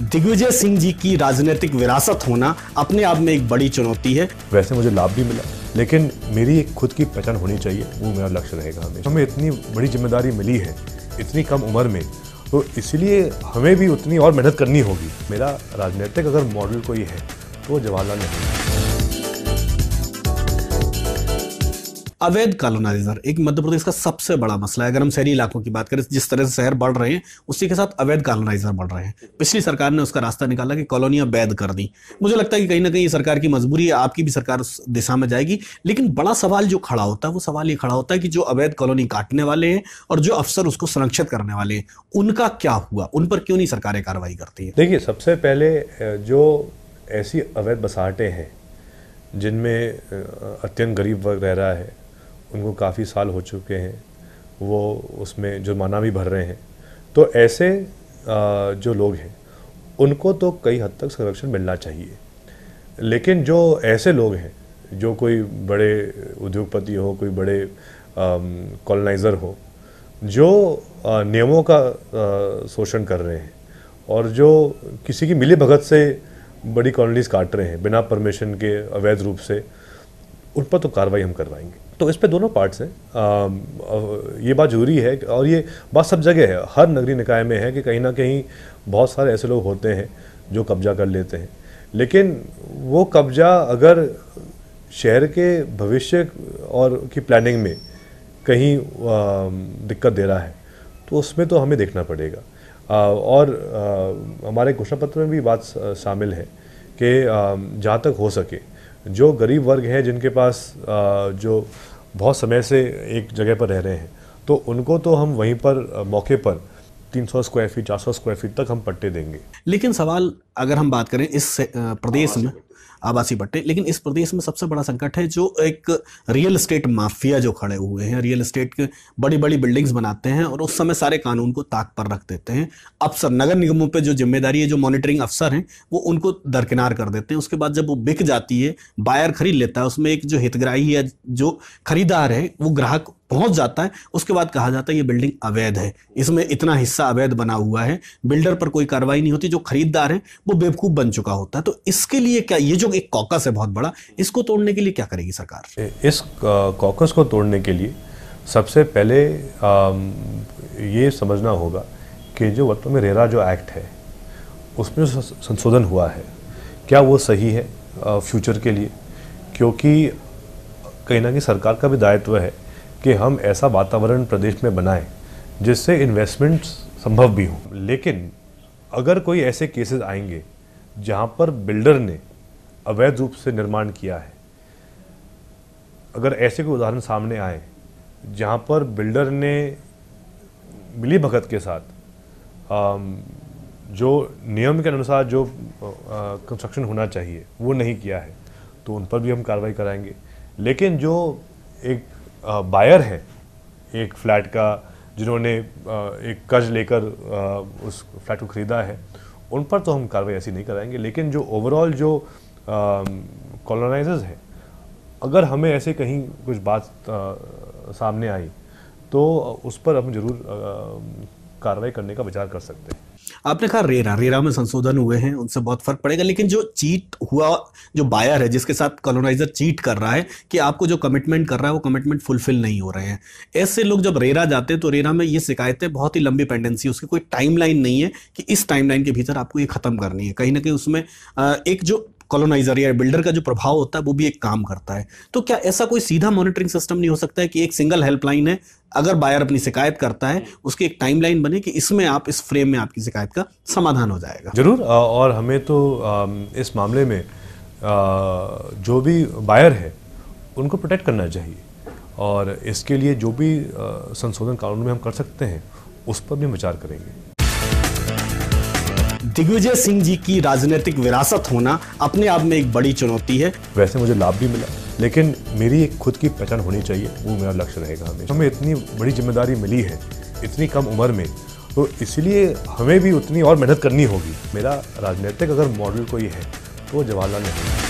दिग्विजय सिंह जी की राजनीतिक विरासत होना अपने आप में एक बड़ी चुनौती है। वैसे मुझे लाभ भी मिला, लेकिन मेरी एक खुद की पहचान होनी चाहिए, वो मेरा लक्ष्य रहेगा। हमें इतनी बड़ी जिम्मेदारी मिली है इतनी कम उम्र में, तो इसलिए हमें भी उतनी और मेहनत करनी होगी। मेरा राजनीतिक अगर मॉडल कोई है तो वो जवाहरलाल नेहरू। अवैध कॉलोनाइजर एक मध्य प्रदेश का सबसे बड़ा मसला है। अगर हम शहरी इलाकों की बात करें, जिस तरह से शहर बढ़ रहे हैं उसी के साथ अवैध कॉलोनाइजर बढ़ रहे हैं। पिछली सरकार ने उसका रास्ता निकाला कि कॉलोनियां वैध कर दी। मुझे लगता है कि कहीं ना कहीं सरकार की मजबूरी है, आपकी भी सरकार उस दिशा में जाएगी। लेकिन बड़ा सवाल जो खड़ा होता है वो सवाल ये खड़ा होता है कि जो अवैध कॉलोनी काटने वाले हैं और जो अफसर उसको संरक्षित करने वाले हैं, उनका क्या हुआ? उन पर क्यों नहीं सरकारें कार्रवाई करती है? देखिए, सबसे पहले जो ऐसी अवैध बसाहटें हैं जिनमें अत्यंत गरीब वर्ग रह रहा है, उनको काफ़ी साल हो चुके हैं, वो उसमें जुर्माना भी भर रहे हैं, तो ऐसे जो लोग हैं उनको तो कई हद तक संरक्षण मिलना चाहिए। लेकिन जो ऐसे लोग हैं जो कोई बड़े उद्योगपति हो, कोई बड़े कॉलोनाइज़र हो, जो नियमों का शोषण कर रहे हैं और जो किसी की मिलीभगत से बड़ी कॉलोनीज़ काट रहे हैं बिना परमिशन के अवैध रूप से, उन पर तो कार्रवाई हम करवाएंगे। तो इस पे दोनों पार्ट्स हैं। ये बात जरूरी है और ये बात सब जगह है, हर नगरीय निकाय में है कि कहीं ना कहीं बहुत सारे ऐसे लोग होते हैं जो कब्जा कर लेते हैं। लेकिन वो कब्जा अगर शहर के भविष्य और की प्लानिंग में कहीं दिक्कत दे रहा है तो उसमें तो हमें देखना पड़ेगा। और हमारे घोषणा पत्र में भी बात शामिल है कि जहाँ तक हो सके जो गरीब वर्ग हैं, जिनके पास जो बहुत समय से एक जगह पर रह रहे हैं, तो उनको तो हम वहीं पर मौके पर 300 स्क्वायर फीट 400 स्क्वायर फीट तक हम पट्टे देंगे। लेकिन सवाल अगर हम बात करें इस प्रदेश में आवासीय पट्टे, लेकिन इस प्रदेश में सबसे बड़ा संकट है जो एक रियल एस्टेट माफिया जो खड़े हुए हैं। रियल एस्टेट के बड़ी बड़ी बिल्डिंग्स बनाते हैं और उस समय सारे कानून को ताक पर रख देते हैं। अफसर नगर निगमों पे जो जिम्मेदारी है, जो मॉनिटरिंग अफसर हैं, वो उनको दरकिनार कर देते हैं। उसके बाद जब वो बिक जाती है, बायर खरीद लेता है, उसमें एक जो हितग्राही है, जो खरीदार है, वो ग्राहक पहुंच जाता है, उसके बाद कहा जाता है ये बिल्डिंग अवैध है, इसमें इतना हिस्सा अवैध बना हुआ है। बिल्डर पर कोई कार्रवाई नहीं होती, जो खरीदार है वो बेवकूफ बन चुका होता है। तो इसके लिए क्या, ये जो एक कॉकस है बहुत बड़ा, इसको तोड़ने के लिए क्या करेगी सरकार? इस कॉकस को तोड़ने के लिए सबसे पहले ये समझना होगा कि जो वर्तमान में रेरा जो एक्ट है उसमें जो संशोधन हुआ है, क्या वो सही है फ्यूचर के लिए? क्योंकि कहीं ना कहीं सरकार का भी दायित्व है कि हम ऐसा वातावरण प्रदेश में बनाएं जिससे इन्वेस्टमेंट संभव भी हो। लेकिन अगर कोई ऐसे केसेस आएंगे जहां पर बिल्डर ने अवैध रूप से निर्माण किया है, अगर ऐसे कोई उदाहरण सामने आए जहां पर बिल्डर ने मिलीभगत के साथ जो नियम के अनुसार जो कंस्ट्रक्शन होना चाहिए वो नहीं किया है, तो उन पर भी हम कार्रवाई कराएंगे। लेकिन जो एक बायर है एक फ्लैट का, जिन्होंने एक कर्ज लेकर उस फ्लैट को ख़रीदा है, उन पर तो हम कार्रवाई ऐसी नहीं कराएंगे। लेकिन जो ओवरऑल जो कॉलोनाइजर्स हैं, अगर हमें ऐसे कहीं कुछ बात सामने आई तो उस पर हम जरूर कार्रवाई करने का विचार कर सकते हैं। आपने कहा रेरा में संशोधन हुए हैं, उनसे बहुत फर्क पड़ेगा। लेकिन जो चीट हुआ, जो बायर है जिसके साथ कॉलोनाइजर चीट कर रहा है कि आपको जो कमिटमेंट कर रहा है वो कमिटमेंट फुलफिल नहीं हो रहे हैं, ऐसे लोग जब रेरा जाते हैं तो रेरा में ये शिकायतें बहुत ही लंबी पेंडेंसी, उसकी कोई टाइमलाइन नहीं है कि इस टाइमलाइन के भीतर आपको ये खत्म करनी है। कहीं ना कहीं उसमें एक जो कॉलोनाइजर या बिल्डर का जो प्रभाव होता है वो भी एक काम करता है। तो क्या ऐसा कोई सीधा मॉनिटरिंग सिस्टम नहीं हो सकता है कि एक सिंगल हेल्पलाइन है, अगर बायर अपनी शिकायत करता है उसकी एक टाइमलाइन बने कि इसमें आप इस फ्रेम में आपकी शिकायत का समाधान हो जाएगा? जरूर। और हमें तो इस मामले में जो भी बायर है उनको प्रोटेक्ट करना चाहिए, और इसके लिए जो भी संशोधन कानून में हम कर सकते हैं उस पर भी हम विचार करेंगे। दिग्विजय सिंह जी की राजनीतिक विरासत होना अपने आप में एक बड़ी चुनौती है। वैसे मुझे लाभ भी मिला, लेकिन मेरी एक खुद की पहचान होनी चाहिए, वो मेरा लक्ष्य रहेगा। हमें इतनी बड़ी जिम्मेदारी मिली है इतनी कम उम्र में, तो इसलिए हमें भी उतनी और मेहनत करनी होगी। मेरा राजनीतिक अगर मॉडल कोई है तो वो जवाहरलाल नेहरू।